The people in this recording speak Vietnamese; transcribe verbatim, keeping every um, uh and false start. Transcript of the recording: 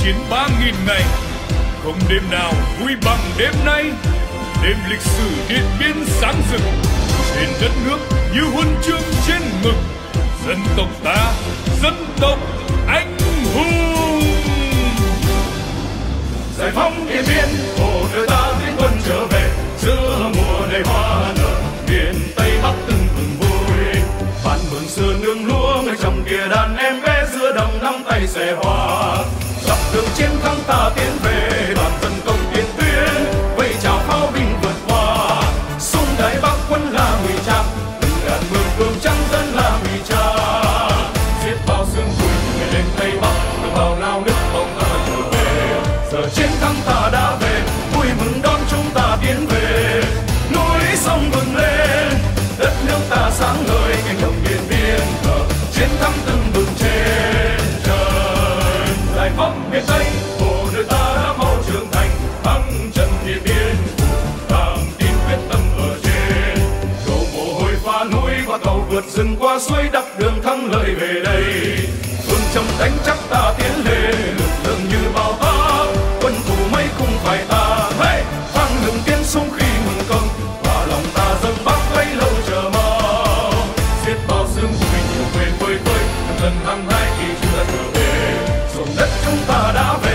chiến ba nghìn ngày, không đêm nào vui bằng đêm nay. Đêm lịch sử Điện Biên sáng rực, trên đất nước như huân chương trên ngực. Dân tộc ta, dân tộc anh hùng. Giải phóng Điện Biên, hồ đưa ta tiến quân trở về. Giữa mùa đầy hoa nở, miền Tây Bắc từng mừng vui. Bản mường xưa nương lúa, người trồng kia đàn em bé giữa đồng nắm tay xẻ hoa. Dọc đường chiến thắng ta tiến về, đoàn dân công tiền tuyến vây chào pháo binh vượt qua. Sông Đại Bắc quân là ngụy trang, từng đàn mường cường trắng dân là ngụy trang. Giết bao sương vui người lên Tây Bắc, từ bao lao nước bóng ta trở về. Giờ chiến thắng ta đã về, vui mừng đón chúng ta tiến về. Núi sông vươn lên, đất nước ta sáng ngời, cánh đồng Điện Biên cờ chiến thắng từng bừng trên trời. Giải phóng miền Tây, hồ nước ta đã mau trưởng thành, thắng trận Điện Biên phủ càng tin quyết tâm ở trên. Đổ mồ hôi pha núi qua cầu vượt rừng qua suối, đắp đường thắng lợi về đây. Phương châm đánh chắc ta tiến lên, lực lượng như bao táp, quân thủ mấy không phải ta. Hey! Thang lừng tiến súng khi mừng công, và lòng ta dâng bắc bấy lâu chờ mong. Giết bao sương vui nhiều quên vơi vơi, lần hăng hái khi chưa trở về. Ruộng đất chúng ta đã về.